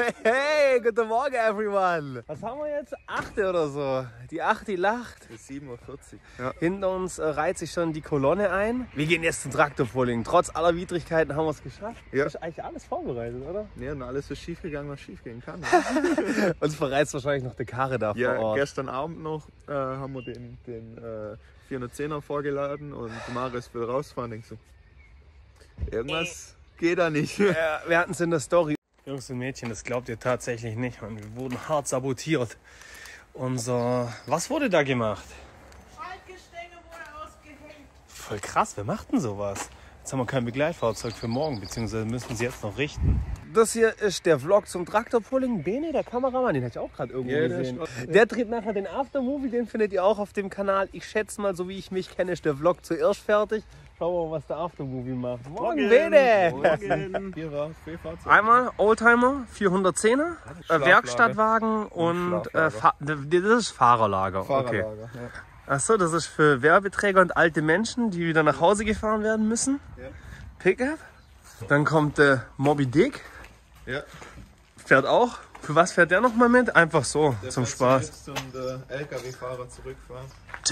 Hey, guten Morgen, everyone. Was haben wir jetzt? 8 oder so. Die 8, die lacht. 7:40 Uhr. Ja. Hinter uns reiht sich schon die Kolonne ein. Wir gehen jetzt zum Traktorpulling. Trotz aller Widrigkeiten haben wir es geschafft. Ja. Ist eigentlich alles vorbereitet, oder? Ja, und alles ist schief gegangen, was schief gehen kann. Uns verreizt wahrscheinlich noch der Karre da vor Ja, Ort. gestern Abend noch haben wir den 410er vorgeladen und Marius will rausfahren. Denkst du, irgendwas geht da nicht. Wir hatten es in der Story. Jungs und Mädchen, das glaubt ihr tatsächlich nicht. Man, wir wurden hart sabotiert. Was wurde da gemacht? Schaltgestänge wurde ausgehängt. Voll krass, wer macht denn sowas? Jetzt haben wir kein Begleitfahrzeug für morgen, beziehungsweise müssen sie jetzt noch richten. Das hier ist der Vlog zum Traktorpulling. Bene, der Kameramann, den hatte ich auch gerade irgendwo gesehen. Der dreht nachher den Aftermovie, den findet ihr auch auf dem Kanal. Ich schätze mal, so wie ich mich kenne, ist der Vlog zuerst fertig. Schauen wir mal, was der Aftermovie macht. Morgen, Bene! Einmal Oldtimer, 410er, Werkstattwagen und das ist Fahrerlager. Okay. Achso, das ist für Werbeträger und alte Menschen, die wieder nach Hause gefahren werden müssen. Ja. Pickup. Dann kommt der Moby Dick. Ja. Fährt auch. Für was fährt der nochmal mit? Einfach so, Der zum fährt Spaß. Und LKW-Fahrer zurückfahren.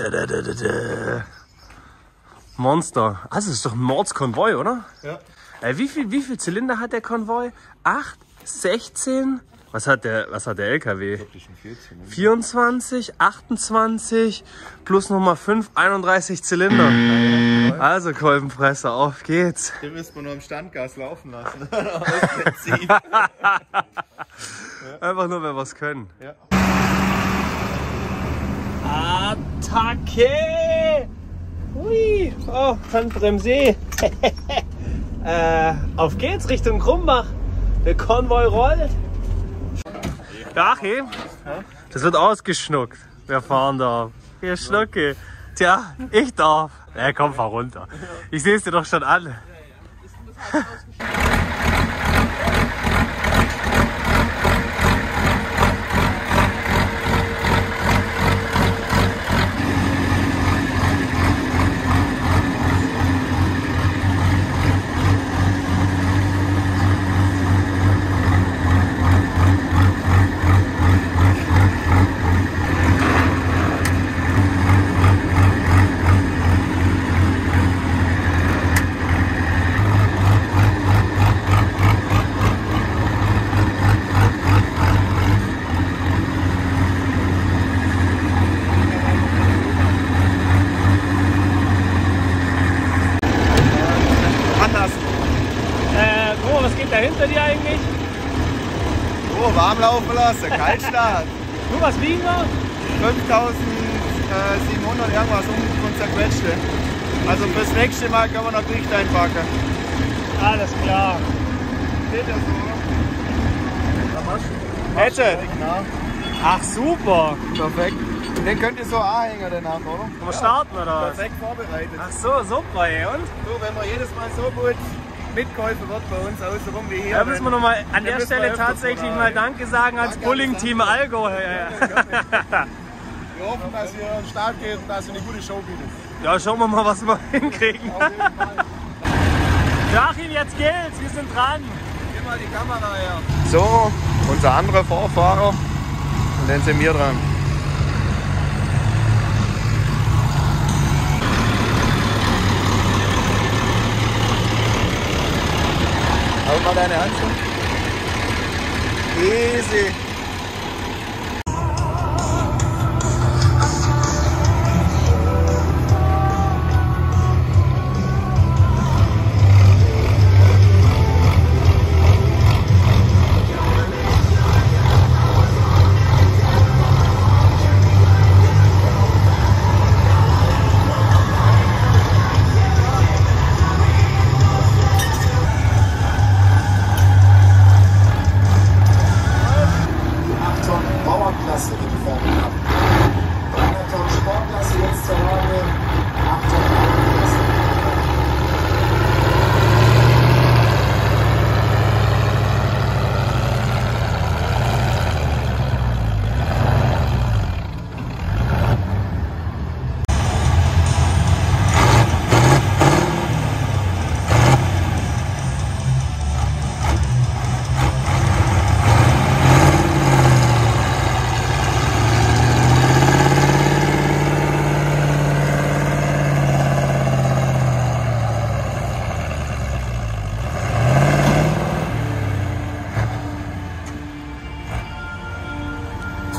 Monster. Also, das ist doch ein Mordskonvoi, oder? Ja. Wie viel Zylinder hat der Konvoi? 8, 16? Was hat der LKW? 24, 28, plus nochmal 5, 31 Zylinder. Also Kolbenpresser, auf geht's. Den müssen wir nur im Standgas laufen lassen. Aus Prinzip. Einfach nur, wenn wir es können. Ja. Attacke! Hui! Oh, Handbremse. Auf geht's Richtung Krumbach. Der Konvoi rollt. Ja, Achim, das wird ausgeschnuckt. Wer fahren darf. Hier Schnucke. Tja, ich darf. Ja, komm, fahr runter. Ich sehe es dir doch schon an. Was geht da hinter dir eigentlich? Oh, warm laufen lassen, Kaltstart. Du, was liegen wir? 5700 irgendwas und zerquetschte. Also fürs nächste Mal kann man noch Gewicht einpacken. Alles klar. Steht ja so. Hätte. Ach super. Perfekt. Den könnt ihr so anhängen danach, oder? Können wir starten oder was? Perfekt vorbereitet. Ach so, super. Ey. Und? So, wenn man jedes Mal so gut mitgeholfen wird bei uns außenrum wie hier. Da müssen wir nochmal an der müssen wir Stelle öfters tatsächlich mal mal Danke sagen ans Danke Pulling-Team Allgäu. Wir hoffen, dass ihr an den Start geht und dass ihr eine gute Show bietet. Ja, schauen wir mal, was wir hinkriegen. Joachim, jetzt geht's. Wir sind dran. Gib mal die Kamera her. So, unser anderer Vorfahrer. Und dann sind wir dran. Halt mal deine Hand so. Easy.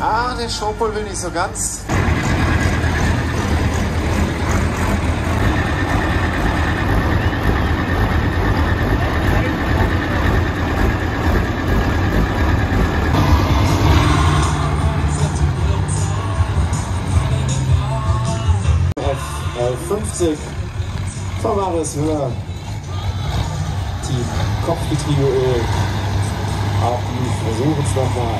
Ah, der Showpol will nicht so ganz. Auf 50 vom Maris Müller. Team Kochgetriebeöl. Auch die versuchen es nochmal.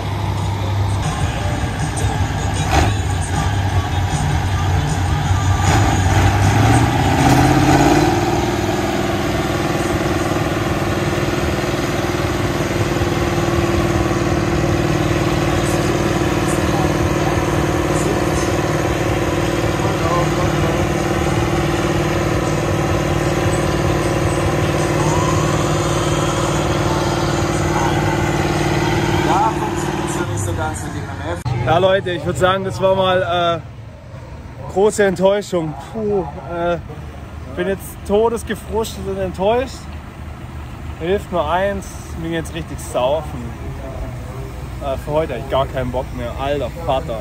Ja Leute, ich würde sagen, das war mal große Enttäuschung. Puh, bin jetzt todesgefrustet und enttäuscht. Hilft nur eins, mir jetzt richtig saufen. Für heute habe ich gar keinen Bock mehr, alter Vater.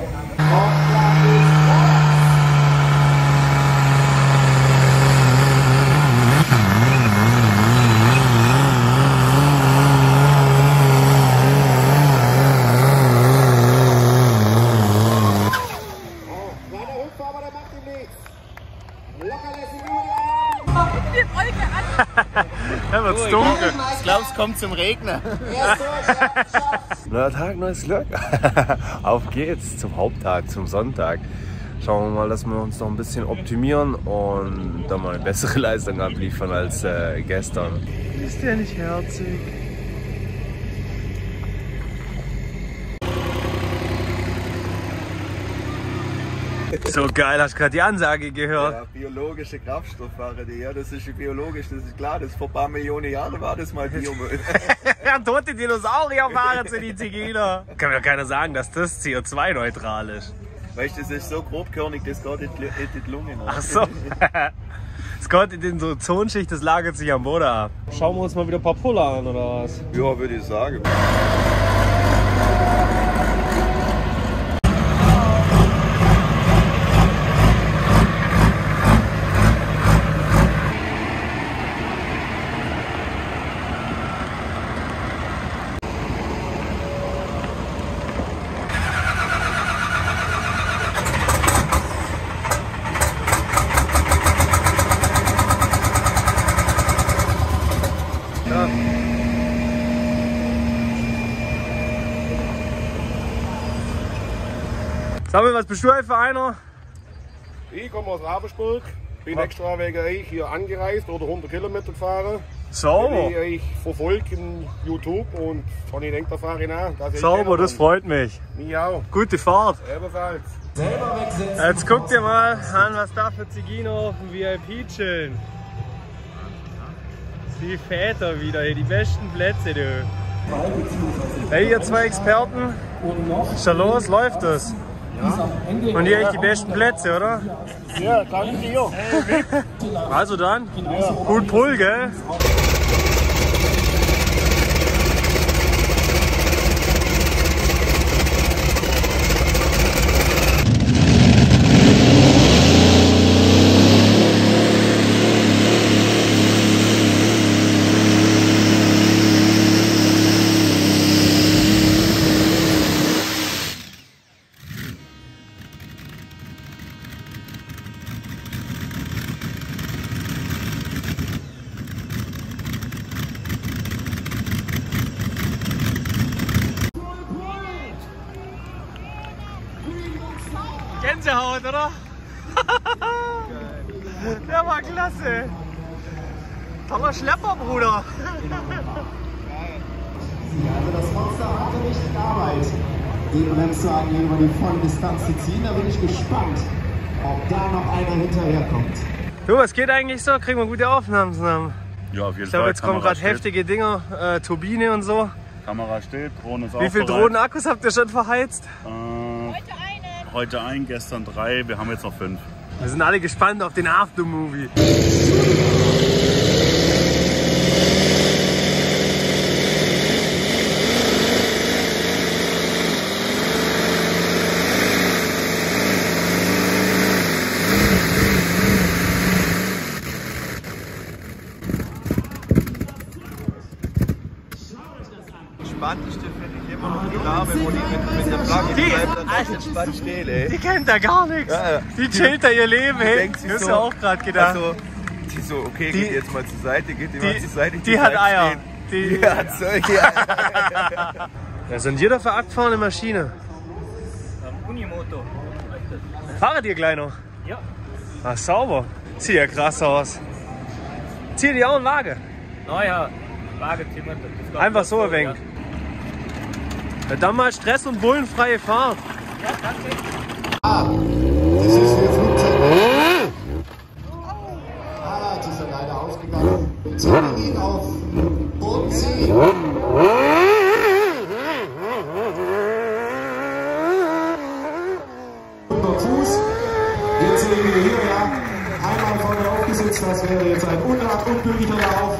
Da wird's dunkel. Ich glaube, es kommt zum Regnen. Neuer Tag, neues Glück. Auf geht's zum Haupttag, zum Sonntag. Schauen wir mal, dass wir uns noch ein bisschen optimieren und dann mal eine bessere Leistung abliefern als gestern. Ist der nicht herzig? So geil, hast du gerade die Ansage gehört? Ja, biologische Kraftstofffahrer, ja, das ist biologisch, das ist klar, das vor ein paar Millionen Jahren war das mal Biomüll. Ja, tote Dinosaurier fahren zu die Zigeuner. Kann mir doch keiner sagen, dass das CO2-neutral ist. Weißt du, das ist so grobkörnig, das geht in die Lungen. Ach so. Es geht in die Ozonschicht, das lagert sich am Boden ab. Schauen wir uns mal wieder ein paar Puller an, oder was? Ja, würde ich sagen. Samuel, was bist du für einer? Ich komme aus Ravensburg, bin extra wegen euch hier angereist oder 100 Kilometer gefahren. Sauber. Ich verfolge in YouTube und von ich denke, da fahre ich nach. Sauber, das freut mich. Mich auch. Gute Fahrt. Ebenfalls. Jetzt guck dir mal an, was da für Zigeuner auf dem VIP chillen. Die Väter wieder hier, die besten Plätze, du. Hey, ihr zwei Experten. Ist da los? Läuft das? Ja. Und hier echt die besten Plätze, oder? Ja, danke dir. Also dann, gut Pull, gell? Gänsehaut, oder? Der war klasse. Toller Schlepper, Bruder. Also das Monster hatte richtig Arbeit, den Rennwagen hier über die volle Distanz zu ziehen. Da bin ich gespannt, ob da noch einer hinterherkommt. Du, was geht eigentlich so? Kriegen wir gute Aufnahmen zusammen? Ja, auf jeden Fall. Ich glaube, jetzt kommen gerade heftige Dinger, Turbine und so. Kamera steht, Drohne ist auch Wie viele Drohnenakkus habt ihr schon verheizt? Heute ein, gestern 3, wir haben jetzt noch 5. Wir sind alle gespannt auf den Aftermovie. die Dame, wo die mit der Flagge bleibt, dann entspannt steht, ey. Die kennt da gar nichts. Ja. Die chillt da ihr Leben, hey. Das ist ja auch gerade gedacht. Also, die so, okay, geht jetzt mal zur Seite, geht die mal zur Seite. Die hat Eier. Die hat solche Eier. Was sind hier da für abgefahrene Maschine? Unimoto. Fahrt ihr gleich noch? Ja. Ach, sauber. Sieht ja krass aus. Zieht ihr auch einen Wagen? Naja, Wagen ziehen wir. Einfach so ein wenig. Ja, dann mal Stress und bullenfreie Fahrt. Ja, danke. Das ist für Flugzeug. Die sind leider ausgegangen. Zurück ihn auf Bodensee. 100 Fuß. Jetzt sehen wir hier, ja, einmal vorne aufgesetzt. Das wäre jetzt ein unglücklicher Lauf.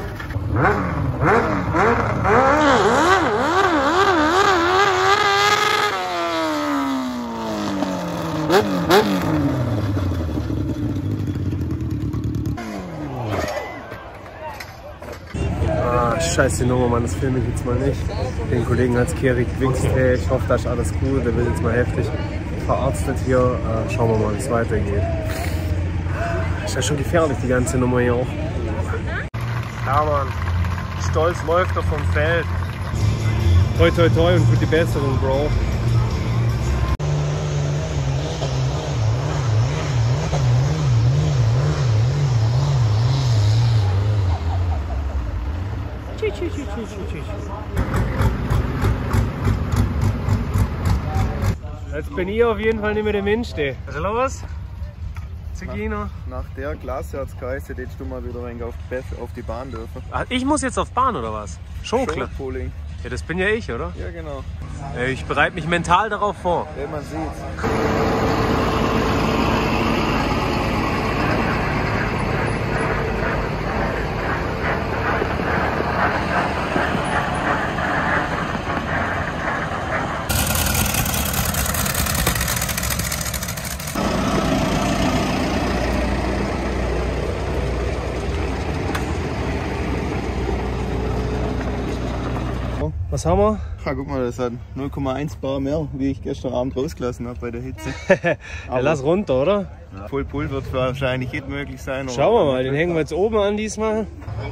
Scheiße, die Nummer, Mann, das filme ich jetzt mal nicht. Den Kollegen hat's Kehrig gewichst, hey, ich hoffe, da ist alles gut, der will jetzt mal heftig verarztet hier. Schauen wir mal, wie es weitergeht. Ist ja schon gefährlich, die ganze Nummer hier auch. Ja, Mann, stolz läuft er vom Feld. Toi, toi, toi und gute Besserung, Bro. Jetzt bin ich auf jeden Fall nicht mehr der Minste. Was ist los? Zigino? Nach der Klasse hat es geheißen, jetzt du mal wieder auf die Bahn dürfen. Ach, ich muss jetzt auf Bahn oder was? Schon klar. Showpulling. Ja, das bin ja ich, oder? Ja, genau. Ich bereite mich mental darauf vor. Ja, man sieht's. Was haben wir? Ja, guck mal, das hat 0,1 Bar mehr, wie ich gestern Abend rausgelassen habe bei der Hitze. Ja, lass runter, oder? Ja. Full Pull wird wahrscheinlich nicht möglich sein. Schauen wir mal, den hängen wir jetzt oben an diesmal.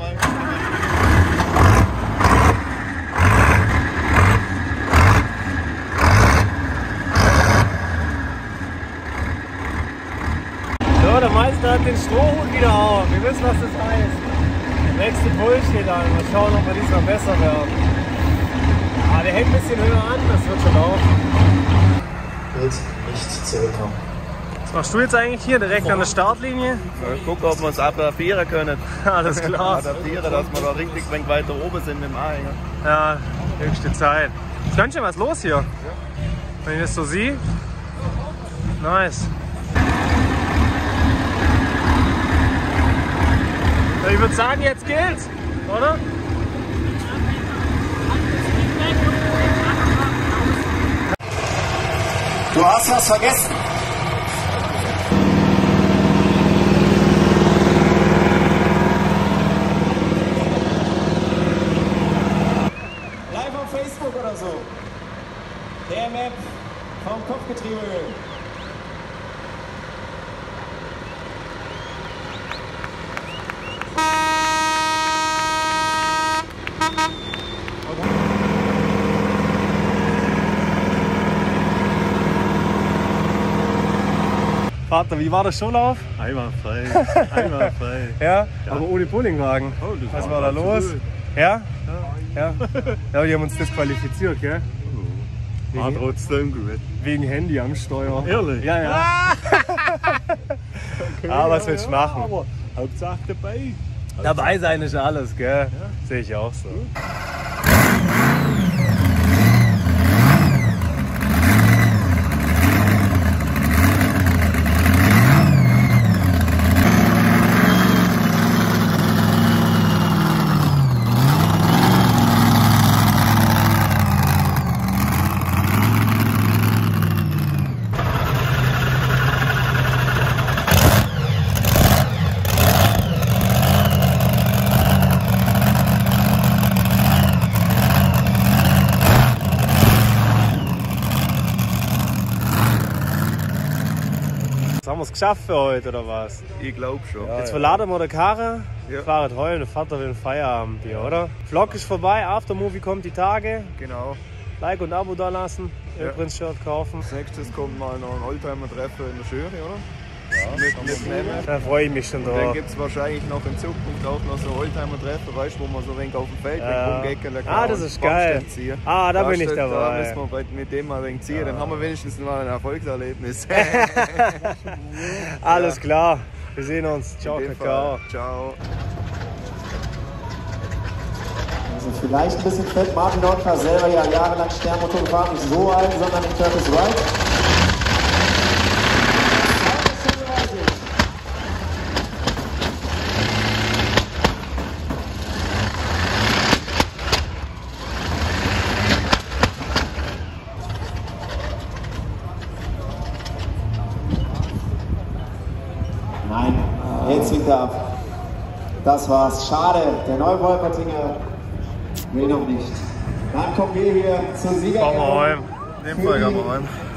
So, der Meister hat den Strohhut wieder auf. Wir wissen, was das heißt. Der nächste Pull steht an. Mal schauen, ob wir diesmal besser werden. Ah, der hängt ein bisschen höher an, das wird schon laufen. Wird nicht zurückkommen. Was machst du jetzt eigentlich hier, direkt an der Startlinie? Ja, gucken, ob wir es adaptieren können. Alles klar. Adaptieren, dass wir da richtig ein wenig weiter oben sind mit dem Anhänger. Ja, höchste Zeit. Ist ganz schön was los hier. Ja. Wenn ich das so sehe. Nice. Ich würde sagen, jetzt geht's, oder? Du hast was vergessen. Live auf Facebook oder so. Der Map vom Kopfgetriebeöl. Vater, wie war der Showlauf? Einwandfrei. Einwandfrei. Ja, aber ohne Pullingwagen. Oh, das Was war da los? Ja? Ja. Ja, die haben uns disqualifiziert, gell? War trotzdem gut. Wegen Handy am Steuer. Ehrlich? Ja, ja. Okay, Aber was willst du machen? Aber Hauptsache dabei. Dabei sein ist alles, gell? Sehe ich auch so. haben wir es geschafft für heute, oder was? Ich glaube schon. Jetzt verladen wir die Karre, Ja. fahren heim und fahrt auf den Feierabend hier, oder? Vlog ist vorbei, Aftermovie kommt die Tage. Genau. Like und Abo da lassen, Ja. Prinz-Shirt kaufen. Als nächstes kommt mal noch ein Oldtimer-Treffen in der Schöre, oder? Ja, mit Memme. Da freue ich mich schon Und dann drauf. gibt es wahrscheinlich noch in Zukunft auch noch so Oldtimer-Treffen, weißt du, wo man so ein wenig auf dem Feld rumgecken kann. Ah, das ist geil. Ah, da bin ich Da dabei. müssen wir mit dem mal ein wenig ziehen, dann haben wir wenigstens mal ein Erfolgserlebnis. Alles klar, wir sehen uns. Ciao, In dem Kakao. Fall. Ciao. Also vielleicht ein bisschen fett. Martin Nord war selber ja jahrelang Sternmotor gefahren, nicht so alt, sondern in Curtis Wright. Nein, jetzt wieder ab. Das war's. Schade. Der Neubräupertinger will noch nicht. Dann kommen wir hier zur Siegerehrung. Komm mal heim. In dem Fall gehen wir heim.